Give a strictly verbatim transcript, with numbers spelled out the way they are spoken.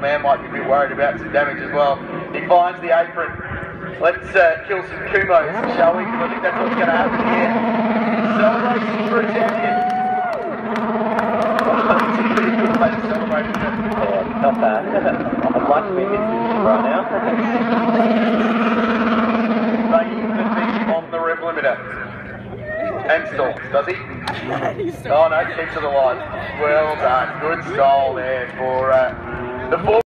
man might be a bit worried about some damage as well. He finds the apron. Let's uh, kill some Kumos, shall we? Because I think that's what's going to happen here. Celebration for a champion. It's a pretty good way to celebrate, isn't it? Yeah, not bad. I'd like to be in this position right now. They even be on the rev limiter. And stalks, does he? Oh no, keeps it alive. Well done. Good stall there for uh, the four.